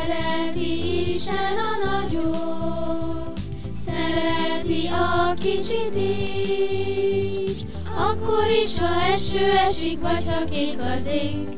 Szereti Isten a nagyot, szereti a kicsit is, akkor is, ha eső esik, vagy ha kék az ég.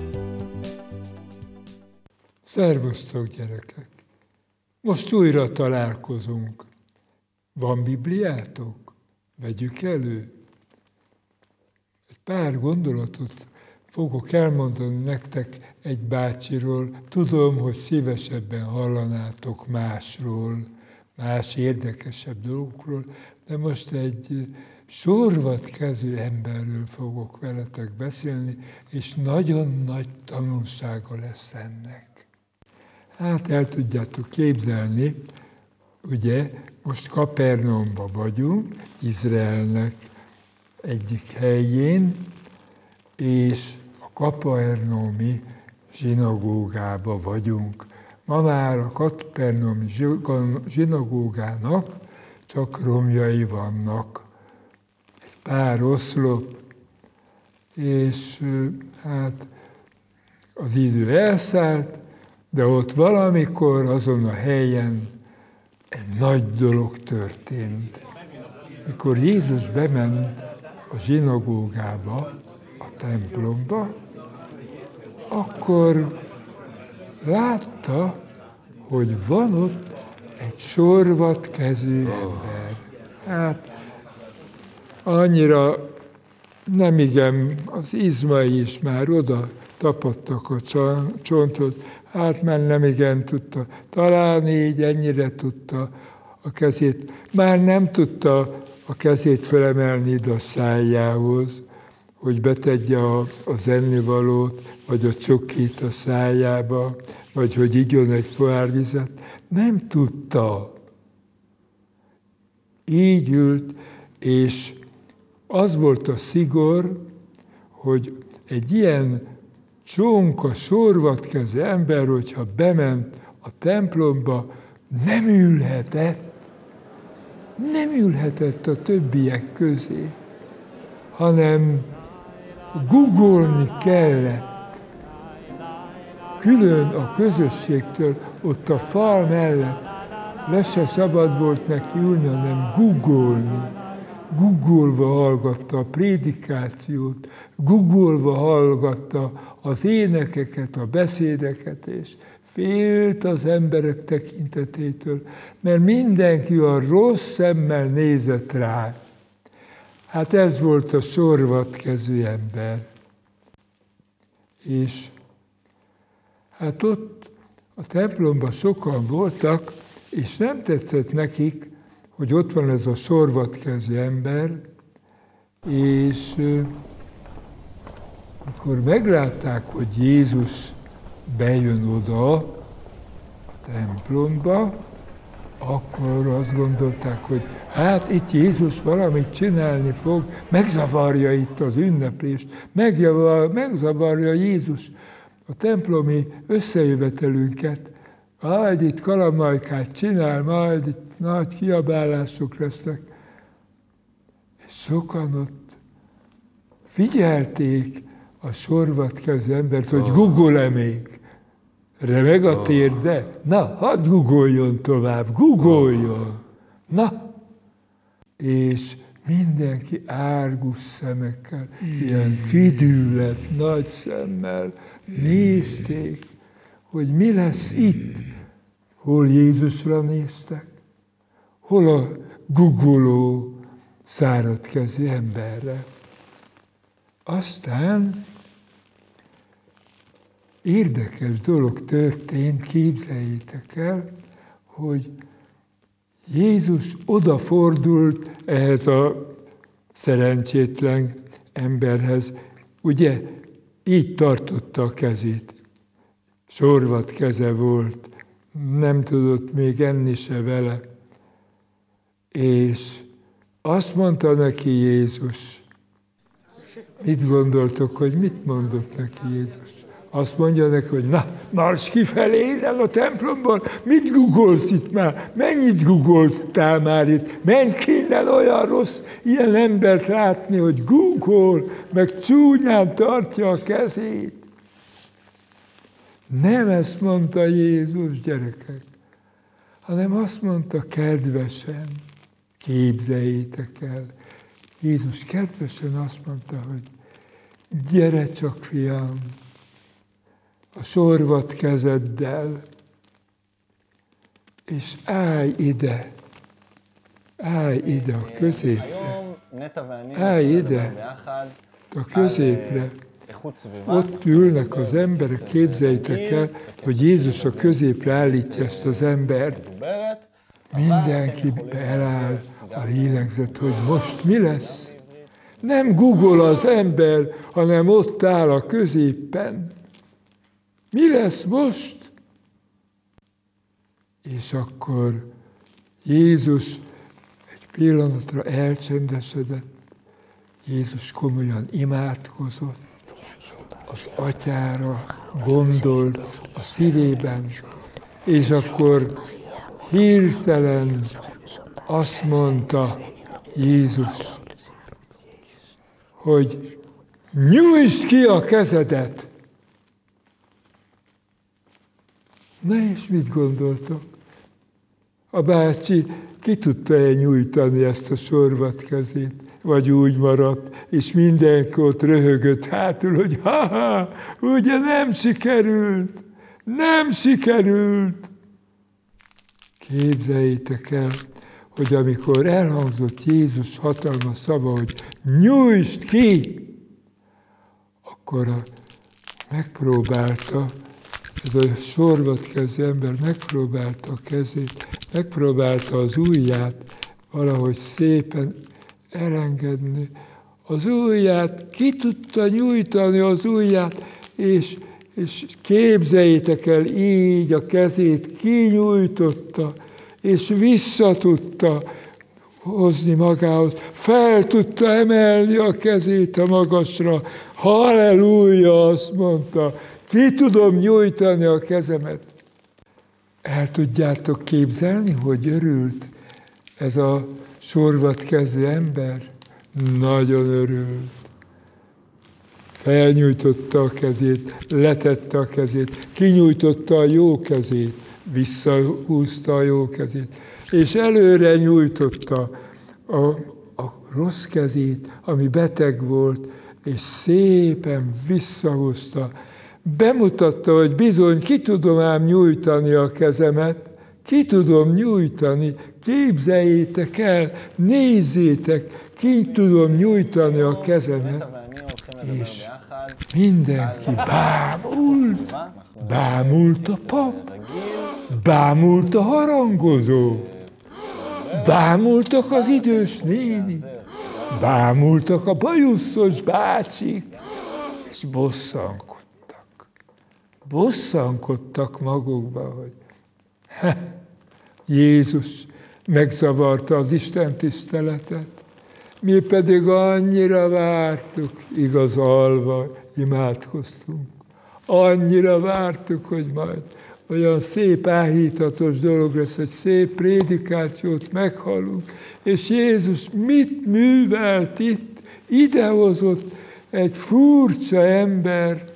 Szervusztok, gyerekek! Most újra találkozunk. Van Bibliátok? Vegyük elő. Egy pár gondolatot fogok elmondani nektek egy bácsiról. Tudom, hogy szívesebben hallanátok másról, más érdekesebb dolgokról, de most egy sorvatkezű emberről fogok veletek beszélni, és nagyon nagy tanulsága lesz ennek. Hát el tudjátok képzelni, ugye most Kapernaumban vagyunk, Izraelnek egyik helyén, és a kapernaumi zsinagógában vagyunk. Ma már a kapernaumi zsinagógának csak romjai vannak, egy pár oszlop, és hát az idő elszállt, de ott valamikor azon a helyen egy nagy dolog történt. Mikor Jézus bement a zsinagógába, a templomba, akkor látta, hogy van ott egy sorvatkezű ember. Hát annyira nemigen az izmai is már oda tapadtak a csonthoz, hát már nemigen tudta találni, így ennyire tudta a kezét. Már nem tudta a kezét felemelni ide a szájához, hogy betegye az ennivalót, vagy a csokit a szájába, vagy hogy igyon egy pohár vizet. Nem tudta. Így ült, és az volt a szigor, hogy egy ilyen csonka, sorvatkezű ember, hogyha bement a templomba, nem ülhetett a többiek közé, hanem googolni kellett. Külön a közösségtől, ott a fal mellett le se szabad volt neki ülni, hanem googolni. Googolva hallgatta a prédikációt, googolva hallgatta az énekeket, a beszédeket, és félt az emberek tekintetétől, mert mindenki a rossz szemmel nézett rá. Hát ez volt a sorvatkezű ember. És hát ott a templomban sokan voltak, és nem tetszett nekik, hogy ott van ez a sorvatkezű ember, és amikor meglátták, hogy Jézus bejön oda a templomba, akkor azt gondolták, hogy hát itt Jézus valamit csinálni fog, megzavarja itt az ünneplést, megzavarja Jézus a templomi összejövetelünket, majd itt kalamajkát csinál, majd itt nagy kiabálások lesznek. És sokan ott figyelték a sorvatkezű embert, hogy googol-e még. Remeg a térde? Na, hadd googoljon tovább, googoljon! Na! És mindenki árgus szemekkel, ilyen kidüllett nagy szemmel nézték, hogy mi lesz itt. Hol Jézusra néztek, hol a googoló, száradkezű emberre. Aztán érdekes dolog történt, képzeljétek el, hogy Jézus odafordult ehhez a szerencsétlen emberhez. Ugye így tartotta a kezét. Sorvat keze volt, nem tudott még enni se vele. És azt mondta neki Jézus. Mit gondoltok, hogy mit mondott neki Jézus? Azt mondja neki, hogy na, marss kifelé innen a templomból, mit googolsz itt már? Mennyit googoltál már itt? Menj ki innen, olyan rossz ilyen embert látni, hogy googol, meg csúnyán tartja a kezét. Nem ezt mondta Jézus, gyerekek, hanem azt mondta kedvesen, képzeljétek el. Jézus kedvesen azt mondta, hogy gyere csak, fiam, a sorvat kezeddel, és állj ide a középre, állj ide a középre. Ott ülnek az emberek, képzeljétek el, hogy Jézus a középre állítja ezt az embert. Mindenki eláll a lélegzet, hogy most mi lesz. Nem Google az ember, hanem ott áll a középen. Mi lesz most? És akkor Jézus egy pillanatra elcsendesedett, Jézus komolyan imádkozott, az Atyára gondolt a szívében, és akkor hirtelen azt mondta Jézus, hogy nyújtsd ki a kezedet. Na és mit gondoltok? A bácsi ki tudta nyújtani ezt a sorvat kezét, vagy úgy maradt, és mindenki ott röhögött hátul, hogy ha-ha, ugye nem sikerült. Képzeljétek el, hogy amikor elhangzott Jézus hatalmas szava, hogy nyújtsd ki, akkor megpróbálta, ez a sorvatkezű ember megpróbálta a kezét, megpróbálta az ujját valahogy szépen elengedni. Az ujját, ki tudta nyújtani az ujját, és képzeljétek el, így a kezét kinyújtotta, és vissza tudta hozni magához, fel tudta emelni a kezét a magasra. Halleluja, azt mondta, ki tudom nyújtani a kezemet. El tudjátok képzelni, hogy örült ez a sorvatkezű ember? Nagyon örült. Felnyújtotta a kezét, letette a kezét, kinyújtotta a jó kezét, visszahúzta a jó kezét, és előre nyújtotta a rossz kezét, ami beteg volt, és szépen visszahúzta. Bemutatta, hogy bizony ki tudom ám nyújtani a kezemet, ki tudom nyújtani, képzeljétek el, nézzétek, ki tudom nyújtani a kezemet. És mindenki bámult a pap, bámult a harangozó, bámultak az idős néni, bámultak a bajuszos bácsik, és bosszankodtak magukba, hogy Jézus megzavarta az Isten tiszteletet, mi pedig annyira vártuk, igaz, alva imádkoztunk. Annyira vártuk, hogy majd olyan szép áhítatos dolog lesz, egy szép prédikációt meghallunk. És Jézus mit művelt itt? Idehozott egy furcsa embert,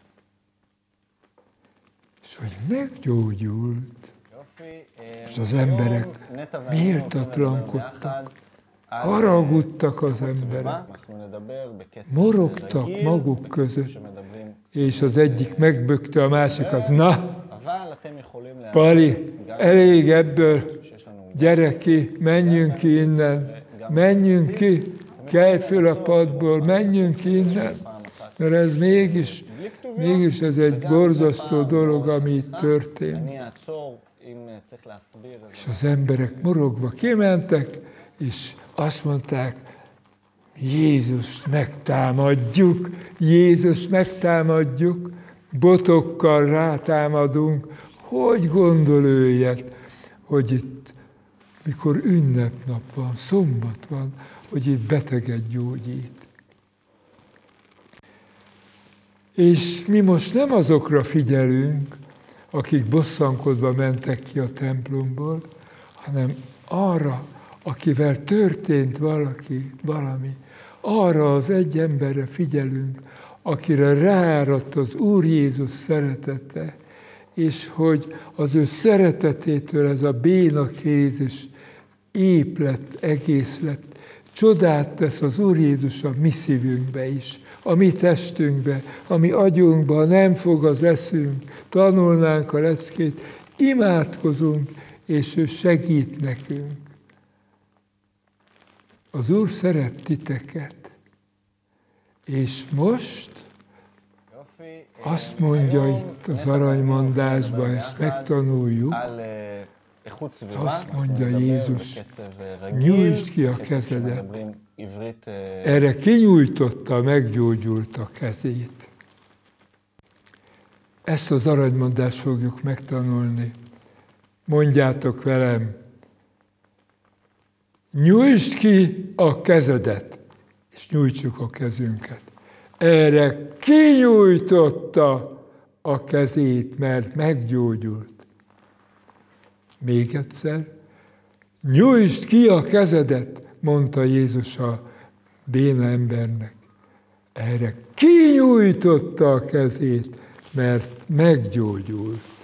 és hogy meggyógyult. És az emberek méltatlankodtak, haragudtak az emberek, morogtak maguk között, és az egyik megbökte a másikat. Na, Pali, elég ebből, gyere ki, menjünk ki innen, menjünk ki, kelj föl a padból, menjünk ki innen, mert ez mégis ez egy borzasztó dolog, ami itt történt. És az emberek morogva kimentek, és azt mondták, Jézust megtámadjuk, botokkal rátámadunk, hogy gondol ő ilyet, hogy itt, mikor ünnepnap van, szombat van, hogy itt beteget gyógyít. És mi most nem azokra figyelünk, akik bosszankodva mentek ki a templomból, hanem arra, akivel történt valami, arra az egy emberre figyelünk, akire rááradt az Úr Jézus szeretete, és hogy az ő szeretetétől ez a béna kéz is ép lett, egész lett. Csodát tesz az Úr Jézus a mi szívünkbe is, a mi testünkbe, a mi agyunkba, nem fog az eszünk, tanulnánk a leckét, imádkozunk, és ő segít nekünk. Az Úr szeret titeket, és most azt mondja itt az aranymondásban, ezt megtanuljuk, azt mondja Jézus, nyújtsd ki a kezedet. Erre kinyújtotta, meggyógyult a kezét. Ezt az aranymondást fogjuk megtanulni. Mondjátok velem, nyújtsd ki a kezedet, és nyújtsuk a kezünket. Erre kinyújtotta a kezét, mert meggyógyult. Még egyszer, nyújtsd ki a kezedet, mondta Jézus a béna embernek. Erre kinyújtotta a kezét, mert meggyógyult.